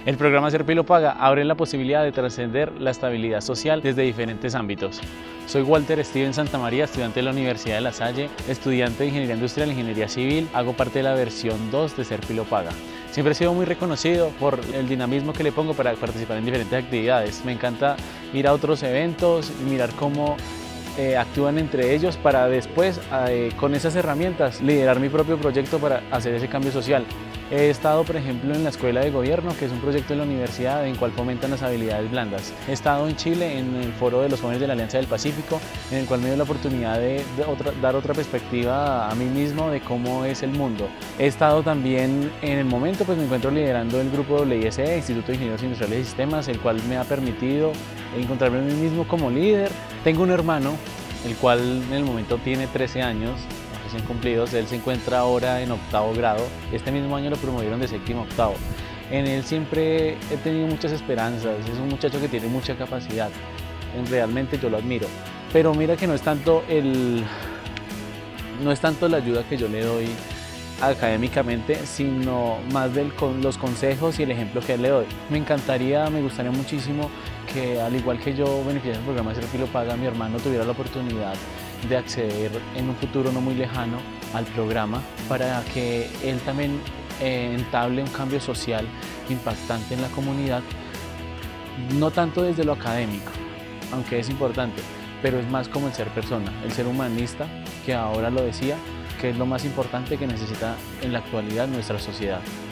El programa Ser Pilo Paga abre la posibilidad de trascender la estabilidad social desde diferentes ámbitos. Soy Walter Steven Santamaría, estudiante de la Universidad de La Salle, estudiante de Ingeniería Industrial e Ingeniería Civil. Hago parte de la versión 2 de Ser Pilo Paga. Siempre he sido muy reconocido por el dinamismo que le pongo para participar en diferentes actividades. Me encanta ir a otros eventos y mirar cómo actúan entre ellos para después, con esas herramientas, liderar mi propio proyecto para hacer ese cambio social. He estado, por ejemplo, en la Escuela de Gobierno, que es un proyecto de la universidad en el cual fomentan las habilidades blandas. He estado en Chile en el Foro de los Jóvenes de la Alianza del Pacífico, en el cual me dio la oportunidad de dar otra perspectiva a mí mismo de cómo es el mundo. He estado también, en el momento, pues me encuentro liderando el grupo WISE, Instituto de Ingenieros Industriales y Sistemas, el cual me ha permitido encontrarme a mí mismo como líder. Tengo un hermano, el cual en el momento tiene 13 años, recién cumplidos. Él se encuentra ahora en 8º grado. Este mismo año lo promovieron de 7º a 8º. En él siempre he tenido muchas esperanzas. Es un muchacho que tiene mucha capacidad. Realmente yo lo admiro. Pero mira que no es tanto la ayuda que yo le doy académicamente, sino más con los consejos y el ejemplo que le doy. Me gustaría muchísimo que, al igual que yo beneficié del programa Ser Pilo Paga, mi hermano tuviera la oportunidad de acceder en un futuro no muy lejano al programa, para que él también entable un cambio social impactante en la comunidad, no tanto desde lo académico, aunque es importante, pero es más como el ser persona, el ser humanista, que ahora lo decía, que es lo más importante que necesita en la actualidad nuestra sociedad.